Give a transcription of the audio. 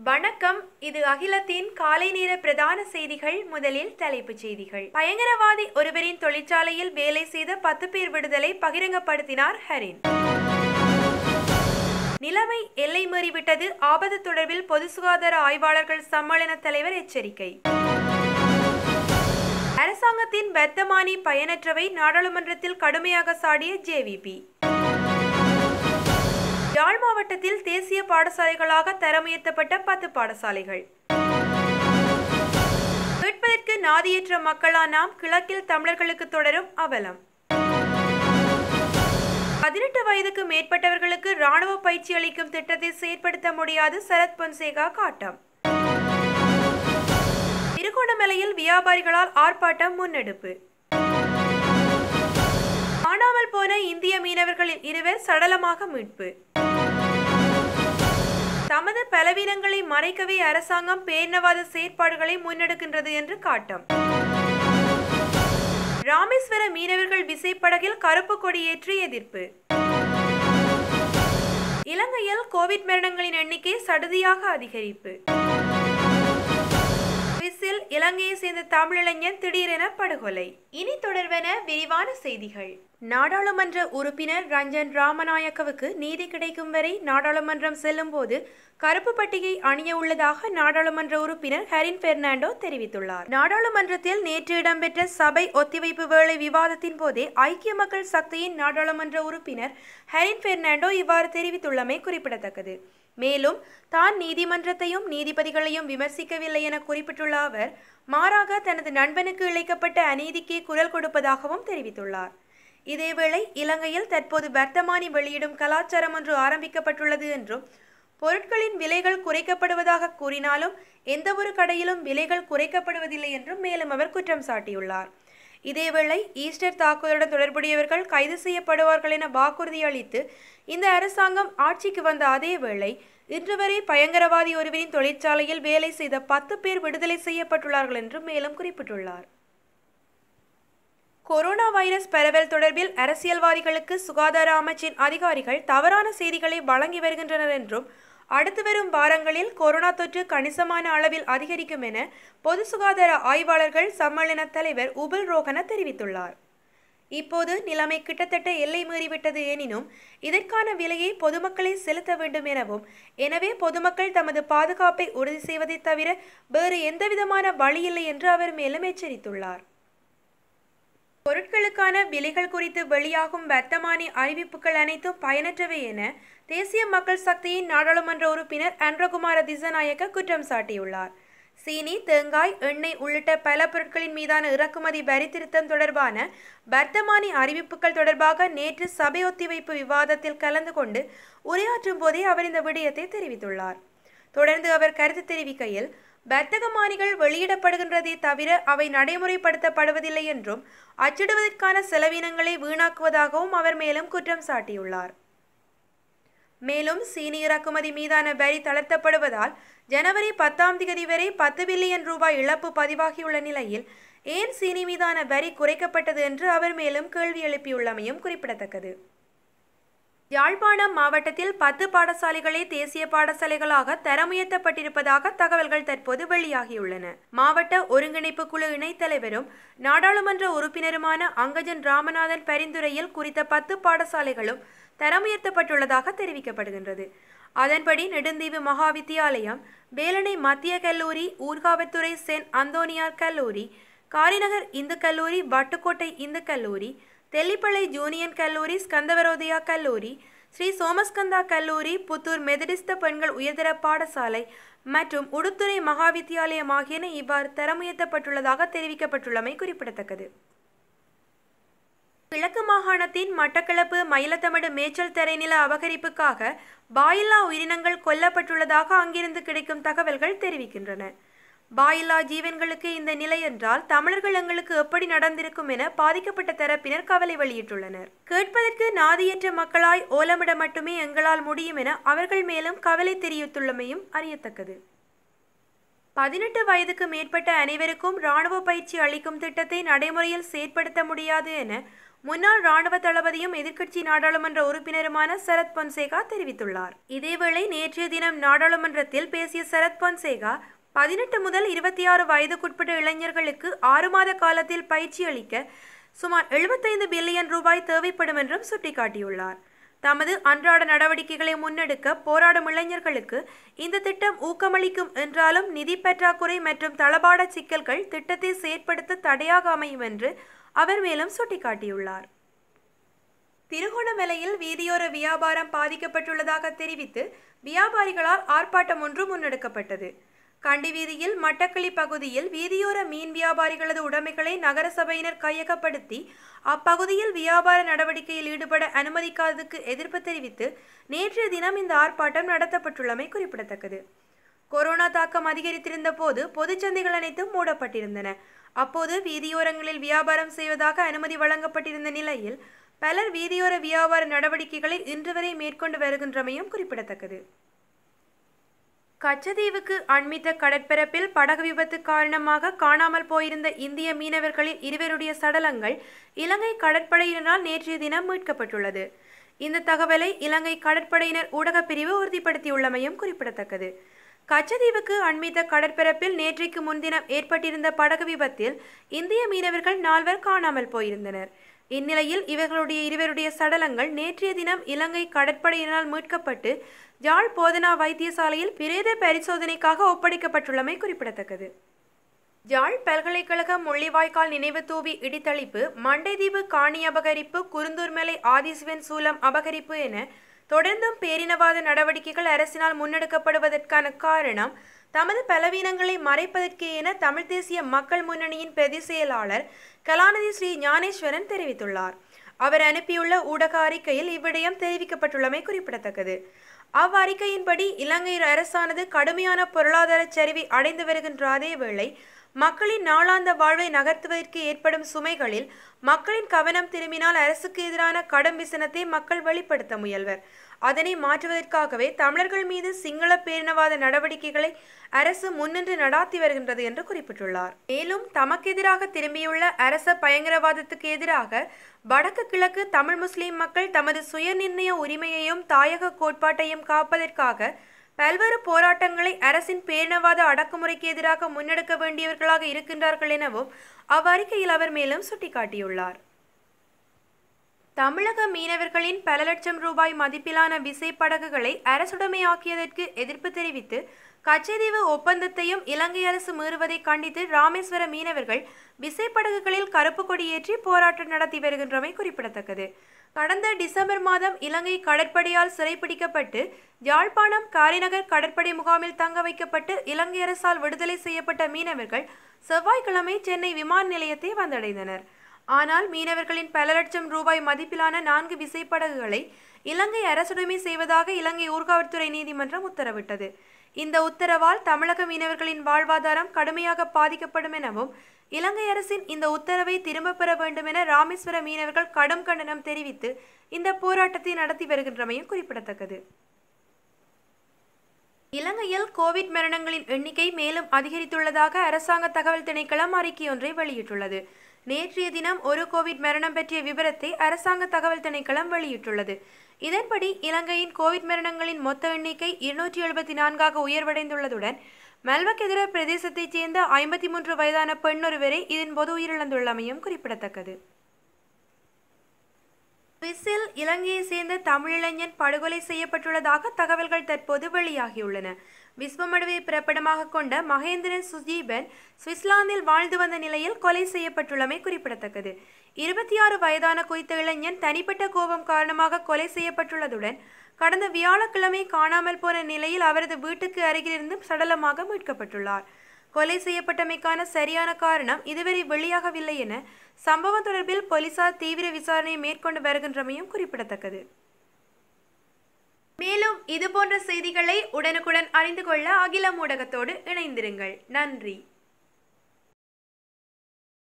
வணக்கம். இது அகிலத்தின் காலை நேர பிரதான செய்திகள். முதலில் தலைப்புச் செய்திகள். பயங்கரவாதி ஒருவரின் தொழிற்சாலையில் வேலை செய்த 10 பேர் விடுதலை பகிரங்கப்படுத்தினார் ஹரின். நிலைமை எல்லை மீறிவிட்டது. ஆபத்து தொடர்பில் பொது சுகாதார ஆய்வாளர்கள் சம்மேளன தலைவர் எச்சரிக்கை. அரசாங்கத்தின் வர்த்தமானி பயனற்றவை. நாடாளுமன்றத்தில் கடுமையாக சாடிய ஜேவிபி. யாழ் மாவட்டத்தில் தேசிய பாடசாலைகளாக தரமுயர்த்தப்பட்ட 10 பாடசாலைகள். கேட்பதற்கு நாதியற்ற மக்களா நாம். கிழக்கில் தமிழர்களுக்கு தொடரும் அவலம். 18 வயதுக்கு மேற்பட்டவர்களுக்கு இராணுவ பயிற்சி அளிக்கும் திட்டத்தை செயற்படுத்த முடியாது. சரத் பொன்சேகா காட்டம். திருகோணமலையில் வியாபாரிகளால் ஆர்ப்பாட்டம் முன்னெடுப்பு. காணாமல் போன இந்திய மீனவர்களில் 2 சடலமாக மீட்பு. தமது பலவீனங்களை மறைக்கவே அரசாங்கம் பேரினவாத செயற்பாடுகளை முன்னெடுக்கின்றது என்று காட்டம். ராமேஸ்வர மீனவர்கள் விசைப்படகில் கருப்பு கொடியேற்றி எதிர்ப்பு. இலங்கையில் கோவிட் மரணங்களின் எண்ணிக்கை சடுதியாக அதிகரிப்பு. சுவிஸில் இலங்கையை சேர்ந்த தமிழிளைஞன் திடீரென படுகொலை. இனி தொடர்வன விரிவான செய்திகள். நாடாளுமன்ற உறுப்பினர் ரஞ்சன் ராமநாயக்கவுக்கு நீதி கிடைக்கும் வரை நாடாளுமன்றம் செல்லும் போது கருப்பு பட்டிகை அணிய உள்ளதாக நாடாளுமன்ற உறுப்பினர் ஹரின் பெர்னாண்டோ தெரிவித்துள்ளார். நாடாளுமன்றத்தில் நேற்று இடம்பெற்ற சபை ஒத்திவைப்பு வேளை விவாதத்தின் போதே ஐக்கிய மக்கள் சக்தியின் நாடாளுமன்ற உறுப்பினர் ஹரின் பெர்னாண்டோ இவ்வாறு தெரிவித்துள்ளமை குறிப்பிடத்தக்கது. மேலும் தான் நீதிமன்றத்தையும் நீதிபதிகளையும் விமர்சிக்கவில்லை என குறிப்பிட்டுள்ள அவர், மாறாக தனது நண்பனுக்கு இழைக்கப்பட்ட அநீதிக்கே குரல் கொடுப்பதாகவும் தெரிவித்துள்ளார். இதேவேளை இலங்கையில் தற்போது வர்த்தமானி வெளியிடும் கலாச்சாரம் ஒன்று ஆரம்பிக்கப்பட்டுள்ளது என்றும், பொருட்களின் விலைகள் குறைக்கப்படுவதாக கூறினாலும் எந்தவொரு கடையிலும் விலைகள் குறைக்கப்படுவதில்லை என்றும் மேலும் அவர் குற்றம் சாட்டியுள்ளார். இதேவேளை ஈஸ்டர் தாக்குதலுடன் தொடர்புடையவர்கள் கைது செய்யப்படுவார்கள் என வாக்குறுதி அளித்து இந்த அரசாங்கம் ஆட்சிக்கு வந்த அதேவேளை இன்று வரை பயங்கரவாதி ஒருவரின் தொழிற்சாலையில் வேலை செய்த 10 பேர் விடுதலை செய்யப்பட்டுள்ளார்கள் என்று மேலும் குறிப்பிட்டுள்ளார். கொரோனா வைரஸ் பரவல் தொடர்பில் அரசியல்வாதிகளுக்கு சுகாதார அமைச்சின் அதிகாரிகள் தவறான செய்திகளை வழங்கி வருகின்றனர் என்றும், அடுத்து வரும் வாரங்களில் கொரோனா தொற்று கணிசமான அளவில் அதிகரிக்கும் என பொது சுகாதார ஆய்வாளர்கள் சம்மேளன தலைவர் உபுல் ரோகன தெரிவித்துள்ளார். இப்போது நிலைமை கிட்டத்தட்ட எல்லை மீறிவிட்டது எனினும் இதற்கான விலையை பொதுமக்களை செலுத்த வேண்டும் எனவும், எனவே பொதுமக்கள் தமது பாதுகாப்பை உறுதி செய்வதை தவிர வேறு எந்தவிதமான வழியில்லை என்று அவர் மேலும் எச்சரித்துள்ளார். பொருட்களுக்கான விலைகள் குறித்து வெளியாகும் வர்த்தமானி அறிவிப்புகள் அனைத்தும் பயனற்றவை என தேசிய மக்கள் சக்தியின் நாடாளுமன்ற உறுப்பினர் அன்றகுமார திசநாயக்க குற்றம் சாட்டியுள்ளார். சீனி, தேங்காய், எண்ணெய் உள்ளிட்ட பல பொருட்களின் மீதான இறக்குமதி வரி திருத்தம் தொடர்பான வர்த்தமானி அறிவிப்புகள் தொடர்பாக நேற்று சபை ஒத்திவைப்பு விவாதத்தில் கலந்து கொண்டு உரையாற்றும் போதே அவர் இந்த விடயத்தை தெரிவித்துள்ளார். தொடர்ந்து அவர் கருத்து தெரிவிக்கையில், வர்த்தகமானிகள் வெளியிடப்படுகின்றதே தவிர அவை நடைமுறைப்படுத்தப்படுவதில்லை என்றும், அச்சிடுவதற்கான செலவினங்களை வீணாக்குவதாகவும் அவர் மேலும் குற்றம் சாட்டியுள்ளார். மேலும் சீனி இறக்குமதி மீதான வரி தளர்த்தப்படுவதால் ஜனவரி 10ஆம் தேதி வரை 10 பில்லியன் ரூபாய் இழப்பு பதிவாகியுள்ள நிலையில் ஏன் சீனி மீதான வரி குறைக்கப்பட்டது என்று அவர் மேலும் கேள்வி எழுப்பியுள்ளமையும் குறிப்பிடத்தக்கது. யாழ்ப்பாணம் மாவட்டத்தில் 10 பாடசாலைகளே தேசிய பாடசாலைகளாக தரமுயர்த்தப்பட்டிருப்பதாக தகவல்கள் தற்போது வெளியாகியுள்ளன. மாவட்ட ஒருங்கிணைப்பு குழு இணைத்தலைவரும் நாடாளுமன்ற உறுப்பினருமான அங்கஜன் ராமநாதன் பரிந்துரையில் குறித்த 10 பாடசாலைகளும் தரமுயர்த்தப்பட்டுள்ளதாக தெரிவிக்கப்படுகின்றது. அதன்படி நெடுந்தீவு மகா வித்தியாலயம், வேலணை மத்திய கல்லூரி, ஊர்காவத்துறை சென்ட் அந்தோனியார் கல்லூரி, காரிநகர் இந்து கல்லூரி, வட்டுக்கோட்டை இந்து கல்லூரி, தெல்லிப்பளை ஜூனியன் கல்லூரி, ஸ்கந்தவரோதயா கல்லூரி, ஸ்ரீ சோமஸ்கந்தா கல்லூரி, புத்தூர் மெதடிஸ்த பெண்கள் உயர்தர பாடசாலை மற்றும் உடுத்துறை மகா வித்தியாலயம் ஆகியன இவ்வாறு தரமுயர்த்தப்பட்டுள்ளதாக தெரிவிக்கப்பட்டுள்ளமை குறிப்பிடத்தக்கது. கிழக்கு மாகாணத்தின் மட்டக்களப்பு மயிலத்தமடு மேய்ச்சல் தரைநில அபகரிப்புக்காக பாயில்லா உயிரினங்கள் கொல்லப்பட்டுள்ளதாக அங்கிருந்து கிடைக்கும் தகவல்கள் தெரிவிக்கின்றன. பாயில்லா ஜீவன்களுக்கு இந்த நிலை என்றால் தமிழர்கள் எங்களுக்கு எப்படி நடந்திருக்கும் என பாதிக்கப்பட்ட தரப்பினர் கவலை வெளியிட்டுள்ளனர். கேட்பதற்கு நாதியற்ற மக்களாய் ஓலமிட மட்டுமே எங்களால் முடியும் என அவர்கள் மேலும் கவலை தெரிவித்துள்ளமையும் அறியத்தக்கது. 18 வயதுக்கு மேற்பட்ட அனைவருக்கும் இராணுவ பயிற்சி அளிக்கும் திட்டத்தை நடைமுறையில் செயற்படுத்த முடியாது என முன்னாள் இராணுவ தளபதியும் எதிர்க்கட்சி நாடாளுமன்ற உறுப்பினருமான சரத் பொன்சேகா தெரிவித்துள்ளார். இதேவேளை நேற்றைய தினம் நாடாளுமன்றத்தில் பேசிய சரத் பொன்சேகா 18 முதல் 26 வயதுக்குட்பட்ட இளைஞர்களுக்கு 6 மாத காலத்தில் பயிற்சி அளிக்க சுமார் 75 பில்லியன் ரூபாய் தேவைப்படும் என்றும் சுட்டிக்காட்டியுள்ளார். தமது அன்றாட நடவடிக்கைகளை முன்னெடுக்க போராடும் இளைஞர்களுக்கு இந்த திட்டம் ஊக்கமளிக்கும் என்றாலும் நிதி பற்றாக்குறை மற்றும் தளபாட சிக்கல்கள் திட்டத்தை செயற்படுத்த தடையாக அமையும் என்று அவர் மேலும் சுட்டிக்காட்டியுள்ளார். திருகோணமலையில் வீதியோர வியாபாரம் பாதிக்கப்பட்டுள்ளதாக தெரிவித்து வியாபாரிகளால் ஆர்ப்பாட்டம் ஒன்று முன்னெடுக்கப்பட்டது. கண்டி வீதியில் மட்டக்களி பகுதியில் வீதியோர மீன் வியாபாரிகளது உடைமைகளை நகரசபையினர் கையகப்படுத்தி அப்பகுதியில் வியாபார நடவடிக்கையில் ஈடுபட அனுமதிக்காததுக்கு எதிர்ப்பு தெரிவித்து நேற்றைய தினம் இந்த ஆர்ப்பாட்டம் நடத்தப்பட்டுள்ளமை குறிப்பிடத்தக்கது. கொரோனா தாக்கம் அதிகரித்திருந்த போது பொதுச்சந்தைகள் அனைத்தும் மூடப்பட்டிருந்தன. அப்போது வீதியோரங்களில் வியாபாரம் செய்வதாக அனுமதி வழங்கப்பட்டிருந்த நிலையில் பலர் வீதியோர வியாபார நடவடிக்கைகளை இன்று வரை மேற்கொண்டு வருகின்றமையும் குறிப்பிடத்தக்கது. கச்சதீவுக்கு அண்மித்த கடற்பரப்பில் படகு விபத்து காரணமாக காணாமல் போயிருந்த இந்திய மீனவர்களில் 2 சடலங்கள் இலங்கை கடற்படையினரால் நேற்றைய தினம் மீட்கப்பட்டுள்ளது. இந்த தகவலை இலங்கை கடற்படையினர் ஊடகப் பிரிவு உறுதிப்படுத்தியுள்ளமையும் குறிப்பிடத்தக்கது. கச்சதீவுக்கு அண்மித்த கடற்பரப்பில் நேற்றைக்கு முன்தினம் ஏற்பட்டிருந்த படகு விபத்தில் இந்திய மீனவர்கள் 4 காணாமல் போயிருந்தனர். இந்நிலையில் இவர்களுடைய 2 சடலங்கள் நேற்றைய தினம் இலங்கை கடற்படையினரால் மீட்கப்பட்டு யாழ் போதனா வைத்தியசாலையில் பிரேத பரிசோதனைக்காக ஒப்படைக்கப்பட்டுள்ளமை குறிப்பிடத்தக்கது. யாழ் பல்கலைக்கழக முள்ளிவாய்க்கால் நினைவு தூவி இடித்தளிப்பு, மண்டைதீவு காணி அபகரிப்பு, குருந்தூர்மலை ஆதிசிவன் சூலம் அபகரிப்பு என தொடர்ந்தும் பேரினவாத நடவடிக்கைகள் அரசினால் முன்னெடுக்கப்படுவதற்கான காரணம் தமது பலவீனங்களை மறைப்பதற்கே என தமிழ் தேசிய மக்கள் முன்னணியின் பிரதி செயலாளர் கலாநிதி ஸ்ரீ ஞானேஸ்வரன் தெரிவித்துள்ளார். அவர் அனுப்பியுள்ள ஊடக அறிக்கையில் இவ்விடயம் தெரிவிக்கப்பட்டுள்ளமை குறிப்பிடத்தக்கது. அவ்வறிக்கையின்படி இலங்கை அரசானது கடுமையான பொருளாதார சரிவை அடைந்து வருகின்ற அதேவேளை மக்களின் நாளாந்த வாழ்வை நகர்த்துவதற்கு ஏற்படும் சுமைகளில் மக்களின் கவனம் திரும்பினால் அரசுக்கு எதிரான கடும் விசனத்தை மக்கள் வெளிப்படுத்த முயல்வர். அதனை மாற்றுவதற்காகவே தமிழர்கள் மீது சிங்கள பேரினவாத நடவடிக்கைகளை அரசு முன்னின்று நடாத்தி வருகின்றது என்று குறிப்பிட்டுள்ளார். மேலும் தமக்கு எதிராக திரும்பியுள்ள அரச பயங்கரவாதத்துக்கு எதிராக வடக்கு கிழக்கு தமிழ் முஸ்லிம் மக்கள் தமது சுயநிர்ணய உரிமையையும் தாயக கோட்பாட்டையும் காப்பதற்காக பல்வேறு போராட்டங்களை அரசின் பேரினவாத அடக்குமுறைக்கு எதிராக முன்னெடுக்க வேண்டியவர்களாக இருக்கின்றார்கள் எனவும் அவ்வறிக்கையில் அவர் மேலும் சுட்டிக்காட்டியுள்ளார். தமிழக மீனவர்களின் பல லட்சம் ரூபாய் மதிப்பிலான விசைப்படகுகளை அரசுடைமையாக்கியதற்கு எதிர்ப்பு தெரிவித்து கச்சதீவு ஒப்பந்தத்தையும் இலங்கை அரசு மீறுவதை கண்டித்து ராமேஸ்வர மீனவர்கள் விசைப்படகுகளில் கருப்பு கொடி ஏற்றி போராட்டம் நடத்தி வருகின்றமை குறிப்பிடத்தக்கது. கடந்த டிசம்பர் மாதம் இலங்கை கடற்படையால் சிறைப்பிடிக்கப்பட்டு யாழ்ப்பாணம் காரிநகர் கடற்படை முகாமில் தங்க வைக்கப்பட்டு இலங்கை அரசால் விடுதலை செய்யப்பட்ட மீனவர்கள் செவ்வாய்க்கிழமை சென்னை விமான நிலையத்தை வந்தடைந்தனர். ஆனால் மீனவர்களின் பல லட்சம் ரூபாய் மதிப்பிலான 4 விசைப்படகுகளை இலங்கை அரசுடைமை செய்வதாக இலங்கை ஊர்காவல்துறை நீதிமன்றம் உத்தரவிட்டது. இந்த உத்தரவால் தமிழக மீனவர்களின் வாழ்வாதாரம் கடுமையாக பாதிக்கப்படும் எனவும் இலங்கை அரசின் இந்த உத்தரவை திரும்ப பெற வேண்டும் என ராமேஸ்வர மீனவர்கள் கடும் கண்டனம் தெரிவித்து இந்த போராட்டத்தை நடத்தி வருகின்றமையும் குறிப்பிடத்தக்கது. இலங்கையில் கோவிட் மரணங்களின் எண்ணிக்கை மேலும் அதிகரித்துள்ளதாக அரசாங்க தகவல் திணைக்களம் அறிக்கை ஒன்றை வெளியிட்டுள்ளது. நேற்றைய தினம் ஒரு கோவிட் மரணம் பற்றிய விவரத்தை அரசாங்க தகவல் திணைக்களம் வெளியிட்டுள்ளது. இதன்படி இலங்கையின் கோவிட் மரணங்களின் மொத்த எண்ணிக்கை 274ஆக உயர்வடைந்துள்ளதுடன் மல்வக்கெதிர பிரதேசத்தைச் சேர்ந்த 53 வயதான பெண் ஒருவரை இதன்போது உயிரிழந்துள்ளமையும் குறிப்பிடத்தக்கது. சுவிஸில் இலங்கையை சேர்ந்த தமிழிளைஞன் படுகொலை செய்யப்பட்டுள்ளதாக தகவல்கள் தற்போது வெளியாகியுள்ளன. விஸ்வமடுவை பிறப்பிடமாக கொண்ட மகேந்திரன் சுஜீபன் சுவிட்சர்லாந்தில் வாழ்ந்து வந்த நிலையில் கொலை செய்யப்பட்டுள்ளமை குறிப்பிடத்தக்கது. 26 வயதான குறித்த இளைஞன் தனிப்பட்ட கோபம் காரணமாக கொலை செய்யப்பட்டுள்ளதுடன் கடந்த வியாழக்கிழமை காணாமல் போன நிலையில் அவரது வீட்டுக்கு அருகிலிருந்து சடலமாக மீட்கப்பட்டுள்ளார். கொலை செய்யப்பட்டமைக்கான சரியான காரணம் இதுவரை வெளியாகவில்லை என சம்பவம் தொடர்பில் போலீசார் தீவிர விசாரணை மேற்கொண்டு வருகின்றமையும் குறிப்பிடத்தக்கது. மேலும் இதுபோன்ற செய்திகளை உடனுக்குடன் அறிந்து கொள்ள அகிலம் ஊடகத்தோடு இணைந்திருங்கள். நன்றி.